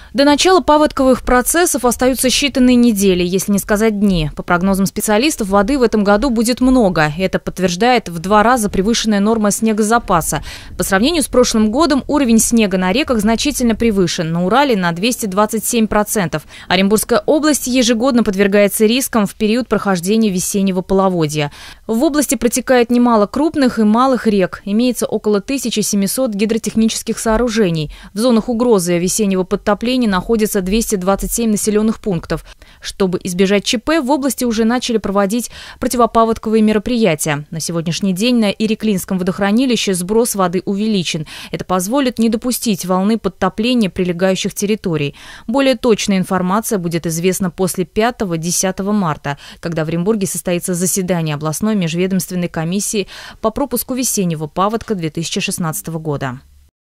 До начала паводковых процессов остаются считанные недели, если не сказать дни. По прогнозам специалистов, воды в этом году будет много. Это подтверждает в 2 раза превышенная норма снегозапаса. По сравнению с прошлым годом уровень снега на реках значительно превышен. На Урале на 227%. Оренбургская область ежегодно подвергается рискам в период прохождения весеннего половодья. В области протекает немало крупных и малых рек. Имеется около 1700 гидротехнических сооружений. В зонах угрозы весеннего подтопления находится 227 населенных пунктов. Чтобы избежать ЧП, в области уже начали проводить противопаводковые мероприятия. На сегодняшний день на Иреклинском водохранилище сброс воды увеличен. Это позволит не допустить волны подтопления прилегающих территорий. Более точная информация будет известна после 5-10 марта, когда в Оренбурге состоится заседание областной межведомственной комиссии по пропуску весеннего паводка 2016 года.